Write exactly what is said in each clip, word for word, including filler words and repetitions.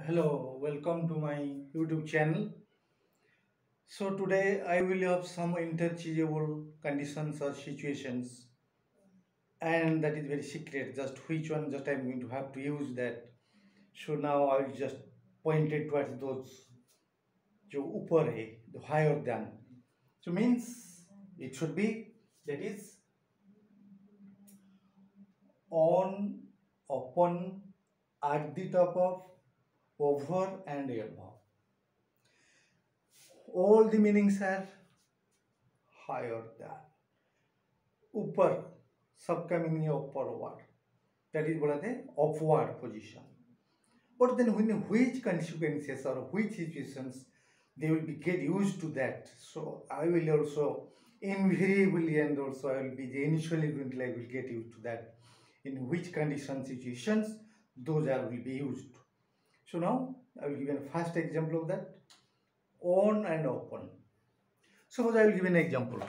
Hello, welcome to my YouTube channel. So today I will have some interchangeable conditions or situations, and that is very secret. Just which one just I'm going to have to use that. So now I will just point it towards those जो ऊपर है, the higher than. So means it should be that is on, upon, at the top of, over and above. All the meanings are higher than. ऊपर सबका meaning है upward, that is बोला थे upward position. But then when which consequences or which situations they will be get used to that. So I will also invariably and also I will be the initially going to I will get used to that. In which condition situations those are will be used. So now I will give a first example of that. On and open. Suppose I will give an example.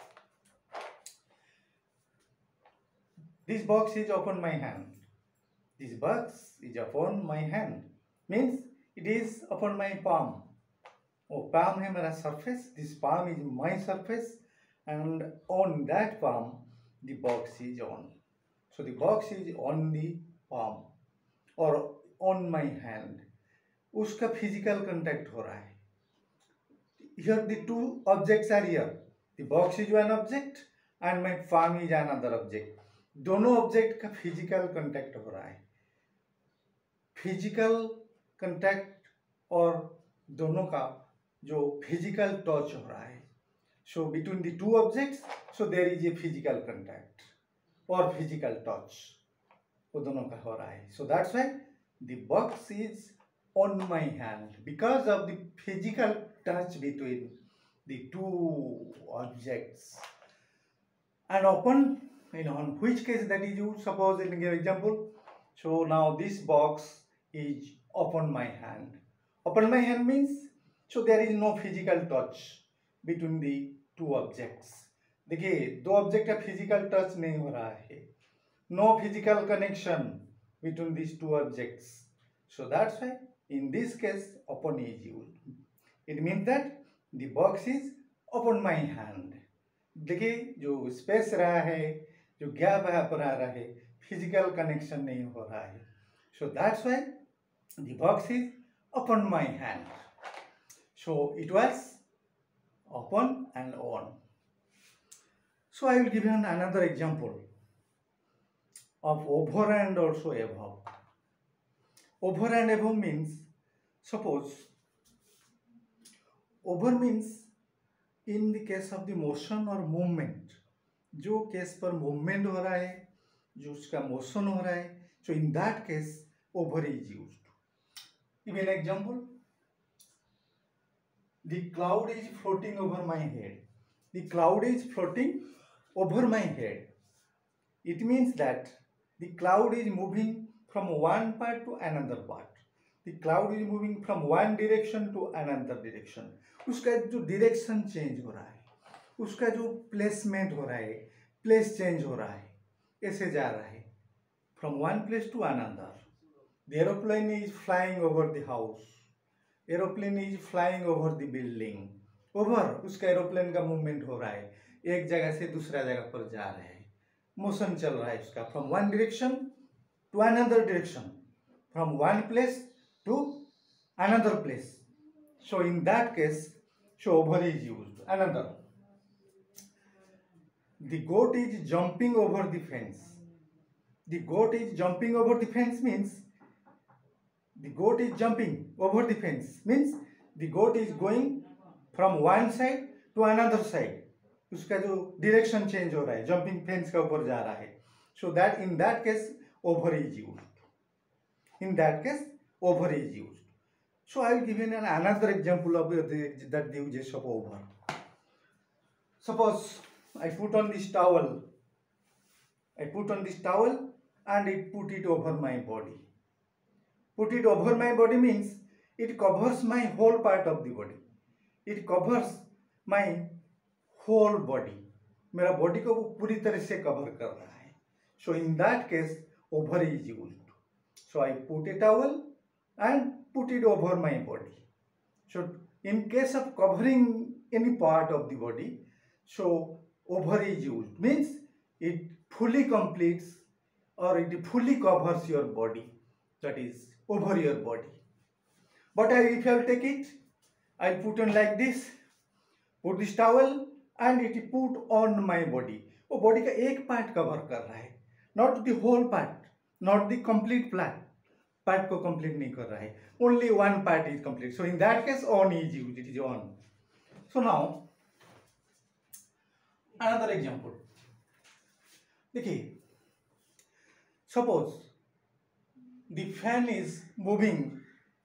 This box is upon my hand. This box is upon my hand. Means it is upon my palm. Oh, palm है मेरा surface. This palm is my surface, and on that palm the box is on. So the box is on the palm or on my hand. उसका physical contact हो रहा है. Here the two objects are here. The box is one object and my palm is another object. दोनों object का physical contact हो रहा है. Physical contact और दोनों का जो फिजिकल टच हो रहा है. So between the two objects so there is a physical contact और फिजिकल टच वो दोनों का हो रहा है. So that's why the box is on my hand because of the physical touch between the two objects. And open, in on which case that is used. Suppose in give example. So now this box is upon my hand. Upon my hand means so there is no physical touch between the two objects. देखिए दो object का physical touch नहीं हो रहा है. No physical connection between these two objects. So that's why in this case upon is used. It means that the box is upon my hand. देखिए जो space रहा है, जो गैप यहाँ पर आ रहा है, फिजिकल कनेक्शन नहीं हो रहा है. So that's why the box is upon my hand. So it was upon and on. So I will give you another example of over and also above. Over and above means, suppose over means in the case of the motion or movement, जो case पर movement हो रहा है, जो उसका motion हो रहा है, so in that case over is used. Give an example. The cloud is floating over my head. The cloud is floating over my head. It means that the cloud is moving from one part to another part. The cloud is moving from one direction to another direction. उसका जो direction change हो रहा है, उसका जो placement हो रहा है, प्लेस चेंज हो रहा है, ऐसे जा रहा है from one place to another. The aeroplane is flying over the house. Aeroplane is flying over the building. Over उसका एरोप्लेन का मूवमेंट हो रहा है, एक जगह से दूसरा जगह पर जा रहा है, मोशन चल रहा है उसका from one direction to another direction, from one place to another place. So in that case so over is used. Another, the goat is jumping over the fence. The goat is jumping over the fence means the goat is jumping over the fence means the goat is going from one side to another side. उसका जो direction change हो रहा है, jumping fence का ऊपर जा रहा है. So that in that case over is used. In that case over is used. So I will give you an another example of the, that the uses of over. Suppose I put on this towel. I put on this towel and it put it over my body. Put it over my body means it covers my whole part of the body. It covers my whole body. मेरा body को वो पूरी तरह से cover कर रहा है. So in that case over is used. So I put a towel and put put it over my body. So in case of covering any part of the body, so over is used, means it fully completes or it fully covers your body, that is over your body. But I, if I take it, I'll put on like this, put this towel and it put on my body. वो body का एक part cover कर रहा है, not the whole part, not the complete part. Part को complete नहीं कर रहा है, only one part is complete. So in that case, on is used, it is on. So now another example. देखिए, suppose the fan is moving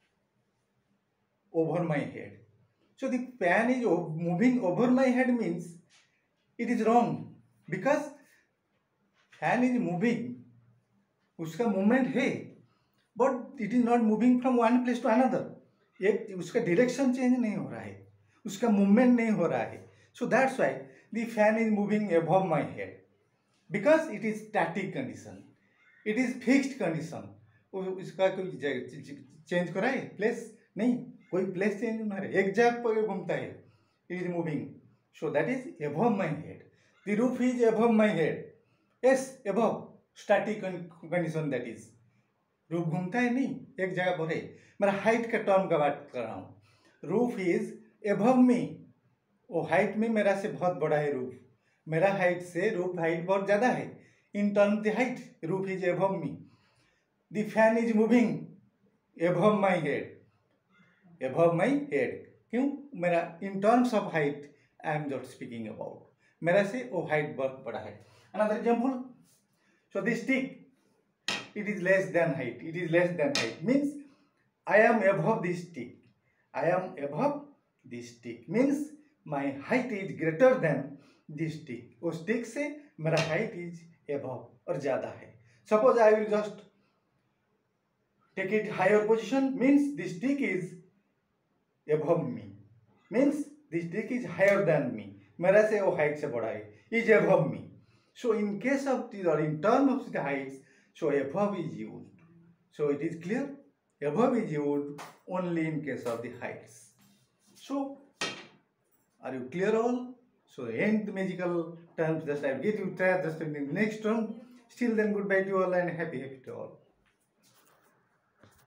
over my head. So the fan is moving over my head means it is wrong, because fan is moving, उसका movement है, but it is not moving from one place to another. एक उसका direction change नहीं हो रहा है, उसका movement नहीं हो रहा है. So that's why the fan is moving above my head, because it is static condition, it is fixed condition. उसका कोई change करा है place नहीं, कोई place change नहीं हो रहा है, एक जगह पर घूमता है. It is moving, so that is above my head. The roof is above my head. Yes, above, static condition, that is. Roof घूमता है नहीं, एक जगह पर है. मेरा हाइट का टर्म का बात कर रहा हूँ. रूफ इज एबव मी, वो हाइट में मेरा से बहुत बड़ा है रूफ, मेरा हाइट से रूफ हाइट बहुत ज़्यादा है. In term the height, roof is above me. The fan is moving above my head, above my head. क्यों? मेरा in terms of height I am just speaking about, मेरा से वो हाइट बहुत बड़ा है. Another example, so this stick, it is less than height, it is less than height means I am above this stick, I am above this stick means my height is greater than this stick. उस stick से मेरा height is above और ज़्यादा है. Suppose I will just take it higher position, means this stick is above me, means this stick is higher than me, मेरा से वो height से बड़ा है, is above me. So in case of the, or in terms of the heights, so above is used. So it is clear, above is used only in case of the heights. So are you clear all? So end the magical terms, just I will get you there just in the next term. Still then, goodbye to all and happy happy to all.